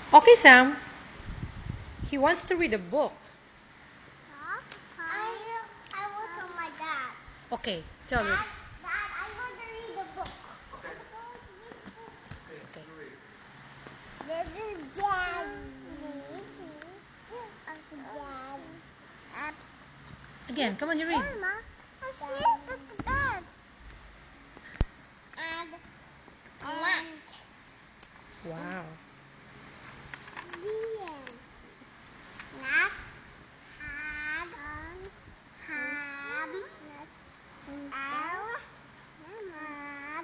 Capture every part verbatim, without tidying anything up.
Okay, Sam. He wants to read a book. Huh? I, I will tell my dad. Okay, tell Dad, me. Dad, I want to read a book. Okay. Okay. You read. This is Daddy. Dad. Again, come on, you read. Mama, I sleep at the bed. And lunch. Wow. The end. Nuts. Had. Ham. Owl. Had.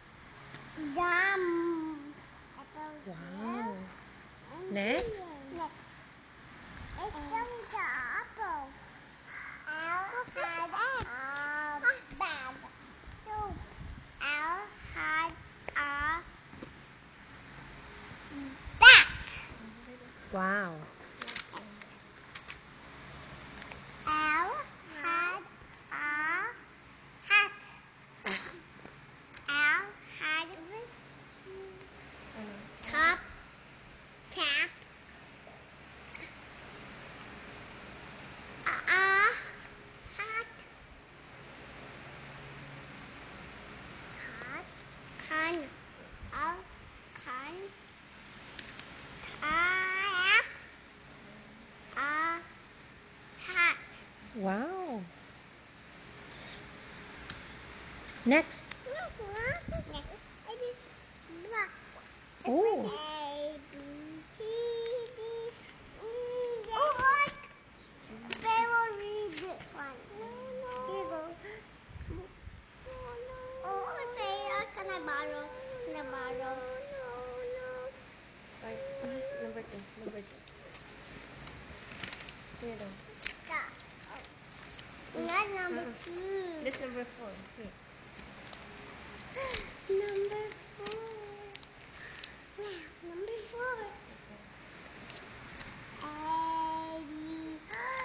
Jam. Wow. Next? Next. It's from the apple. Owl had a bag. So, owl had a bat. Wow. Owl had a hat. Owl had top, cap, a hat, hat, can, owl, can, cap, a hat. Wow. Next. Next, it is blocks. It's Oh. with A, B, C, D, E, F. Oh, they will read this one. Here you go. Oh, okay, can I borrow? Can I borrow? Right. This is number two. Number two. Here daw. Yeah. Oh. Not number Uh-uh. two. This number four. Here. Number four. Yeah, number four. A, B,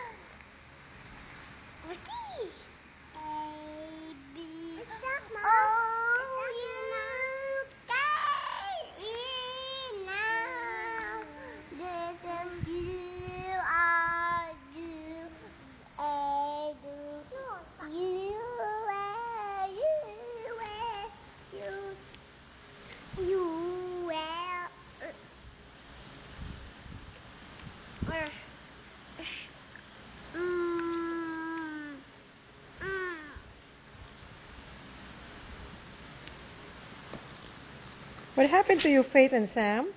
what's C? A, B, O, U, K, E, now. This is U, R, U, A, U, U, A, U, A, U, U, A, or, mm, mm. What happened to you, Faith and Sam?